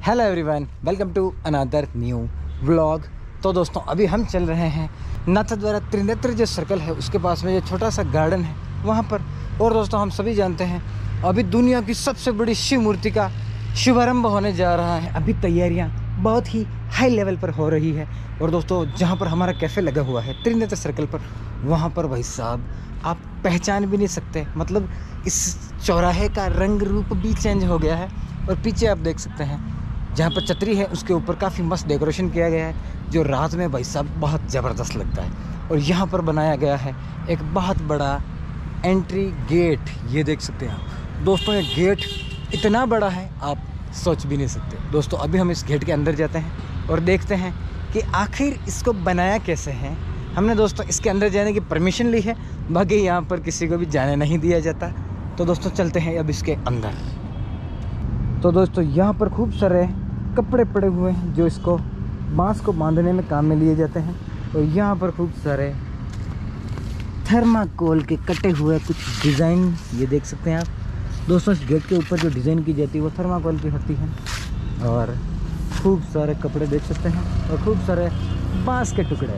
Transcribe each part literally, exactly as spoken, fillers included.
Hello everyone, welcome to another new vlog. तो दोस्तों अभी हम चल रहे हैं नाथद्वारा त्रिनेत्र जो सर्कल है उसके पास में जो छोटा सा गार्डन है वहाँ पर। और दोस्तों हम सभी जानते हैं अभी दुनिया की सबसे बड़ी शिव मूर्ति का शुभारंभ होने जा रहा है। अभी तैयारियाँ बहुत ही हाई लेवल पर हो रही है। और दोस्तों जहाँ पर हमारा कैफ़े लगा हुआ है त्रिनेत्र सर्कल पर, वहाँ पर भाई साहब आप पहचान भी नहीं सकते, मतलब इस चौराहे का रंग रूप भी चेंज हो गया है। और पीछे आप देख सकते हैं जहाँ पर छतरी है उसके ऊपर काफ़ी मस्त डेकोरेशन किया गया है जो रात में भाई साहब बहुत ज़बरदस्त लगता है। और यहाँ पर बनाया गया है एक बहुत बड़ा एंट्री गेट, ये देख सकते हैं आप दोस्तों। ये गेट इतना बड़ा है आप सोच भी नहीं सकते। दोस्तों अभी हम इस गेट के अंदर जाते हैं और देखते हैं कि आखिर इसको बनाया कैसे है। हमने दोस्तों इसके अंदर जाने की परमिशन ली है, बाकी यहाँ पर किसी को भी जाने नहीं दिया जाता। तो दोस्तों चलते हैं अब इसके अंदर। तो दोस्तों यहाँ पर खूब सारे कपड़े पड़े हुए हैं जो इसको बांस को बांधने में काम में लिए जाते हैं। और यहाँ पर खूब सारे थर्माकोल के कटे हुए कुछ डिज़ाइन ये देख सकते हैं आप दोस्तों। इस गेट के ऊपर जो डिज़ाइन की जाती है वो थर्माकोल की होती है। और खूब सारे कपड़े देख सकते हैं और खूब सारे बांस के टुकड़े।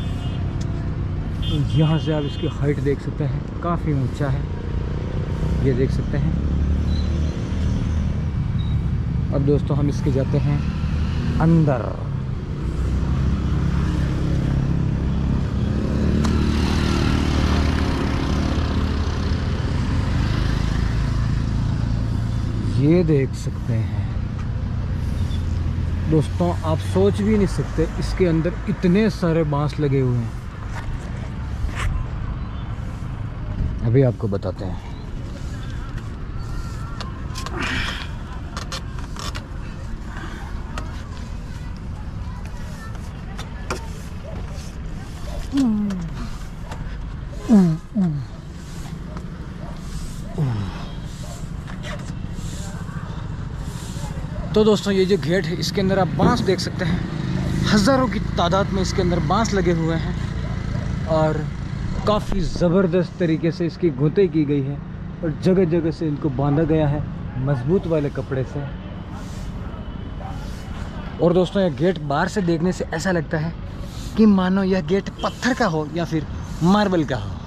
यहाँ से आप इसकी हाइट देख सकते हैं, काफ़ी ऊंचा है, ये देख सकते हैं। अब दोस्तों हम इसके जाते हैं अंदर। ये देख सकते हैं दोस्तों, आप सोच भी नहीं सकते इसके अंदर इतने सारे बांस लगे हुए हैं। अभी आपको बताते हैं। तो दोस्तों ये जो गेट है इसके अंदर आप बांस देख सकते हैं, हज़ारों की तादाद में इसके अंदर बांस लगे हुए हैं। और काफ़ी ज़बरदस्त तरीके से इसकी गुंथाई की गई है और जगह जगह से इनको बांधा गया है मजबूत वाले कपड़े से। और दोस्तों यह गेट बाहर से देखने से ऐसा लगता है कि मानो यह गेट पत्थर का हो या फिर मार्बल का हो।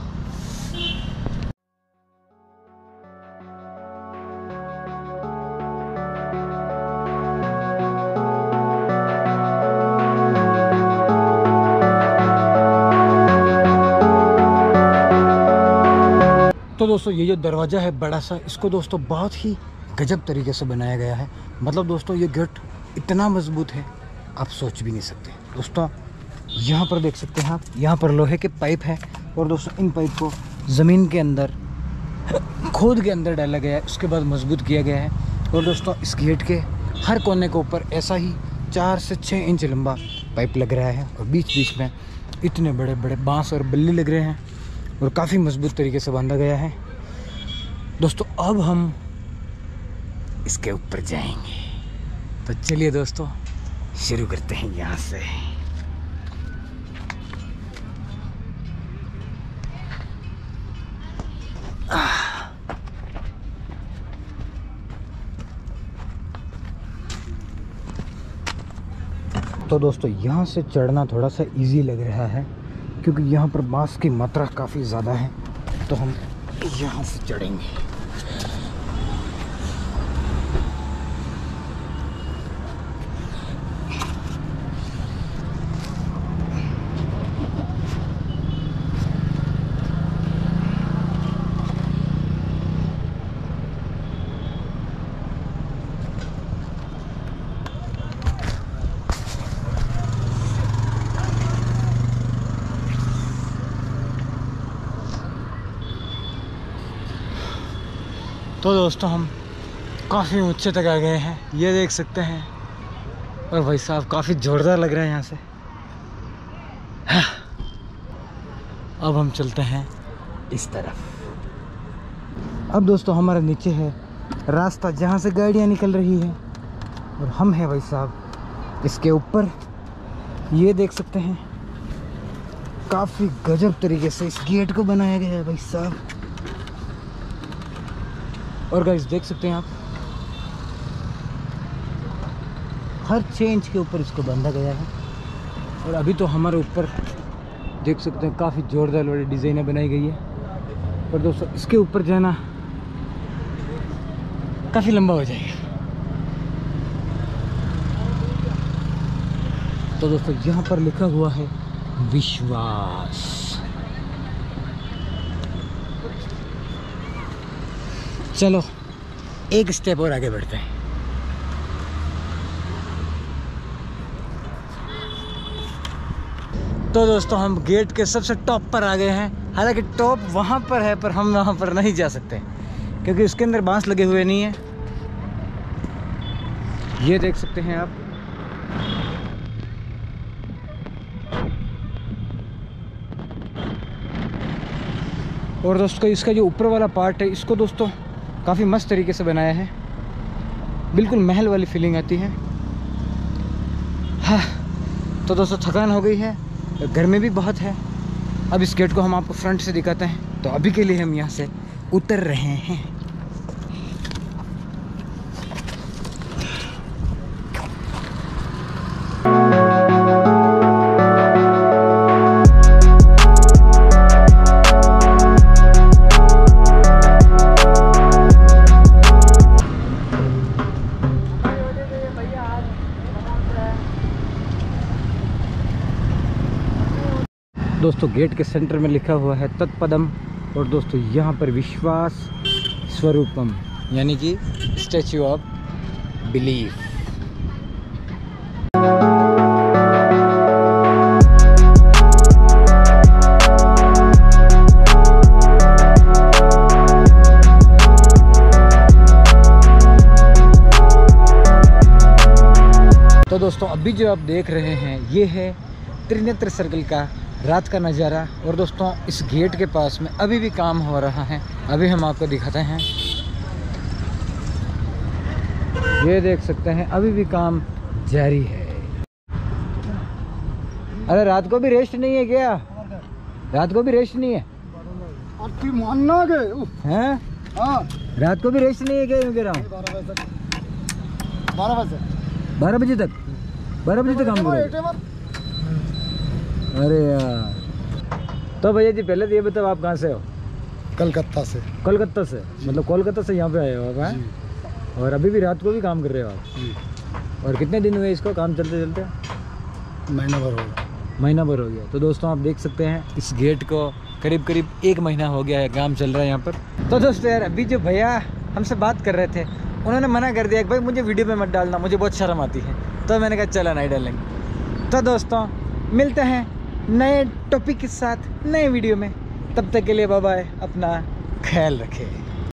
तो दोस्तों ये जो दरवाज़ा है बड़ा सा, इसको दोस्तों बहुत ही गजब तरीके से बनाया गया है। मतलब दोस्तों ये गेट इतना मजबूत है आप सोच भी नहीं सकते। दोस्तों यहाँ पर देख सकते हैं आप, यहाँ पर लोहे के पाइप है। और दोस्तों इन पाइप को ज़मीन के अंदर खोद के अंदर डाला गया है, उसके बाद मजबूत किया गया है। और दोस्तों इस गेट के हर कोने के ऊपर ऐसा ही चार से छः इंच लंबा पाइप लग रहा है। और बीच बीच में इतने बड़े बड़े बाँस और बल्ली लग रहे हैं और काफ़ी मजबूत तरीके से बांधा गया है। दोस्तों अब हम इसके ऊपर जाएंगे, तो चलिए दोस्तों शुरू करते हैं यहाँ से। तो दोस्तों यहाँ से चढ़ना थोड़ा सा इजी लग रहा है क्योंकि यहाँ पर बांस की मात्रा काफ़ी ज़्यादा है। तो हम यहाँ से चढ़ेंगे। तो दोस्तों हम काफ़ी ऊंचे तक आ गए हैं, ये देख सकते हैं। और भाई साहब काफ़ी ज़ोरदार लग रहा है यहाँ से। हाँ। अब हम चलते हैं इस तरफ। अब दोस्तों हमारे नीचे है रास्ता जहाँ से गाड़ियाँ निकल रही है और हम हैं भाई साहब इसके ऊपर, ये देख सकते हैं। काफ़ी गजब तरीके से इस गेट को बनाया गया है भाई साहब। और गाइस देख सकते हैं आप हर छः इंच के ऊपर इसको बांधा गया है। और अभी तो हमारे ऊपर देख सकते हैं काफ़ी जोरदार वाली डिज़ाइनें बनाई गई है। पर दोस्तों इसके ऊपर जो है ना काफ़ी लंबा हो जाएगा। तो दोस्तों यहाँ पर लिखा हुआ है विश्वास। चलो एक स्टेप और आगे बढ़ते हैं। तो दोस्तों हम गेट के सबसे टॉप पर आ गए हैं। हालांकि टॉप वहाँ पर है पर हम वहाँ पर नहीं जा सकते क्योंकि उसके अंदर बांस लगे हुए नहीं है। ये देख सकते हैं आप। और दोस्तों इसका जो ऊपर वाला पार्ट है इसको दोस्तों काफ़ी मस्त तरीके से बनाया है। बिल्कुल महल वाली फीलिंग आती है। हाँ तो दोस्तों थकान हो गई है, गर्मी भी बहुत है। अब इस गेट को हम आपको फ्रंट से दिखाते हैं। तो अभी के लिए हम यहाँ से उतर रहे हैं। दोस्तों गेट के सेंटर में लिखा हुआ है तत्पदम। और दोस्तों यहाँ पर विश्वास स्वरूपम यानी कि स्टैच्यू ऑफ बिलीफ। तो दोस्तों अभी जो आप देख रहे हैं ये है त्रिनेत्र सर्कल का रात का नज़ारा। और दोस्तों इस गेट के पास में अभी भी काम हो रहा है। अभी हम आपको दिखाते हैं। ये देख सकते हैं अभी भी काम जारी है। अरे रात को भी रेस्ट नहीं है क्या? रात को भी रेस्ट नहीं है हैं? हाँ रात को भी रेस्ट नहीं है क्या? मैं कह रहा हूँ बारह बजे बारह बजे तक बारह बजे तक काम करो। अरे यार। तो भैया जी पहले तो ये बताओ आप कहाँ से हो? कलकत्ता से। कलकत्ता से मतलब कोलकाता से यहाँ पे आए हो आप हैं? और अभी भी रात को भी काम कर रहे हो आप? और कितने दिन हुए इसको काम चलते चलते? महीना भर हो गया। महीना भर हो गया। तो दोस्तों आप देख सकते हैं इस गेट को करीब करीब एक महीना हो गया है काम चल रहा है यहाँ पर। तो दोस्तों यार अभी जो भैया हमसे बात कर रहे थे उन्होंने मना कर दिया कि भाई मुझे वीडियो में मत डालना, मुझे बहुत शर्म आती है। तो मैंने कहा चला नहीं डालेंगे। तो दोस्तों मिलते हैं नए टॉपिक के साथ नए वीडियो में। तब तक के लिए बाय बाय। अपना ख्याल रखें।